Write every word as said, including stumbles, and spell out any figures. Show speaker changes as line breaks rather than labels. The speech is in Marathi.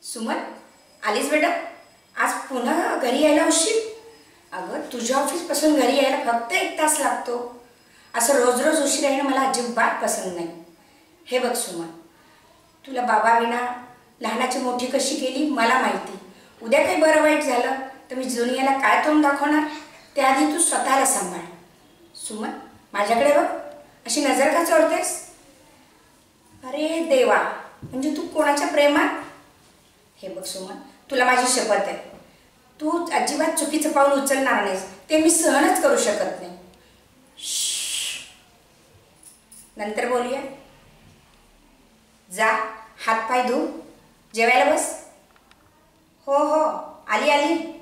सुमन, आलीस बेटा? आज पुन्हा घरी यायला उशीर? अगं, तुझ्या ऑफिसपासून घरी यायला फक्त एक तास लागतो. असं रोज रोज उशीर येणं मला अजिबात पसंत नाही. हे बघ सुमन, तुला बाबा विना लहानाची मोठी कशी केली मला माहिती. उद्या काही बरं वाईट झालं तर मी दुनियाला काय तोंड दाखवणार? त्याआधी तू स्वतःला सांभाळ. सुमन, माझ्याकडे बघ. अशी नजर का चोरतेस? अरे देवा, म्हणजे तू कोणाच्या प्रेमात? हे बघ सुमन, तुला माझी शपथ आहे, तू अजिबात चुकीचं पाऊल उचलणार नाहीस. ते मी सहनच करू शकत नाही. नंतर बोलूया. जा, हात पाय धु, जेवायला बस. हो हो, आली आली.